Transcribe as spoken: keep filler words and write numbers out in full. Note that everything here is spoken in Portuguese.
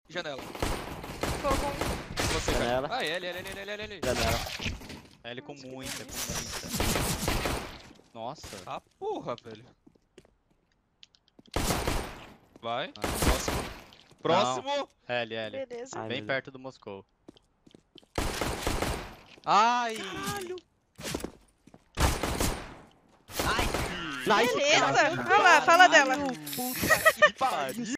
Janela. Colocou um. Você, Janela. cara. Ah, L, L, L, L, L, L. Janela. L com Nossa, que muita, com delícia. muita. Nossa. Ah, porra, velho. Vai. Ah. Próximo. Próximo. L, L. Beleza. Ai, Bem meu perto do Moscou. Ai! Caralho. Nice! Nice, Beleza. cara. Olha lá, fala dela. Puta que pariu!